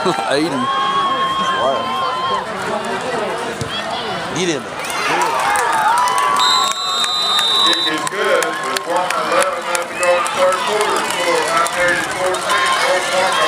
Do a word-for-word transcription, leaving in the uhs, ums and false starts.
Aiden. Wow. Get in there. Kick is good with one eleven left to go in the third quarter. Score nine eighty fourteen.